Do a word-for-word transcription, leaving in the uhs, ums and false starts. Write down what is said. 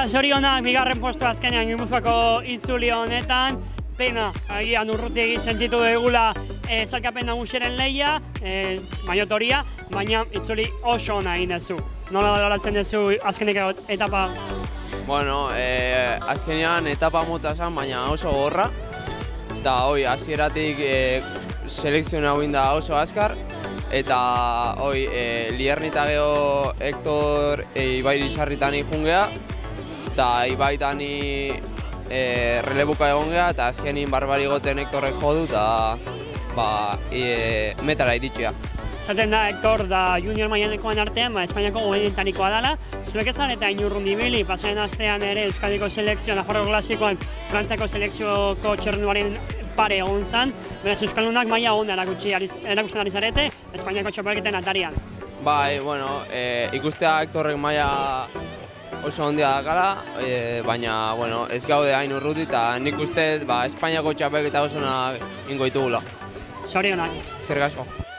Zorionak bigarren postu azkenean Gipuzkoako itzuli honetan. Pena, agian urruti sentitu dugula e, zalkapen nagusiaren lehia, e, maiotoria, baina itzuli oso ona egin duzu. Nola baloratzen duzu azkeneko etapa? Bueno, e, azkenean etapa mota zen, baina oso gorra. Eta hoi, hasieratik e, selekzioa egin da oso azkar. Eta hoi, e, Lierni eta geho Hector e, Ibairi sarritan ikungea. Eta Ibaitani e, relebuka egon geha, eta azkenin barbari goten Hectorrek jodu, eta ba, e, metara iritsia. Zaten da, Hector da junior mailanekoen artean, ba, Espainiako goenetarikoa dela. Zuek ezan eta inurrundi bili, pasaren astean ere Euskadiko selekzioa, Nafarroko klasikoan, Frantziako selekzioko txernuaren pare egon zan. Beraz, Euskaldunak maila onda erakusten ari zarete, Espainiako txapelketen atarian. Bai, bueno, e, ikustea Hectorrek maila oso ondia dakala, e, baina bueno, ez gaude hain urruti, eta nik uste ba, Espainiako txapelketa oso ingo ditugula. Zorionak. Eskerrik asko.